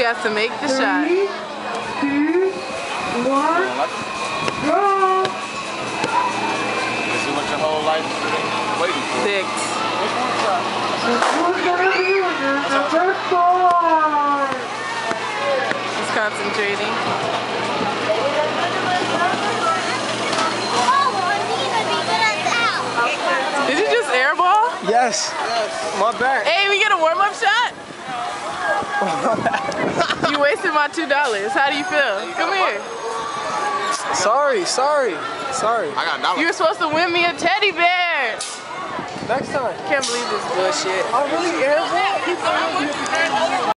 has to make the shot. 3, 2, 1, go! This is what your whole life has been waiting for. 6. Who's gonna be number 4? He's concentrating. Did you just airball? Yes. My bad. Hey, we get a warm-up shot? You wasted my $2. How do you feel? Come here. Sorry. I got $1. You were supposed to win me a teddy bear. Next time. Can't believe this bullshit. I really airball.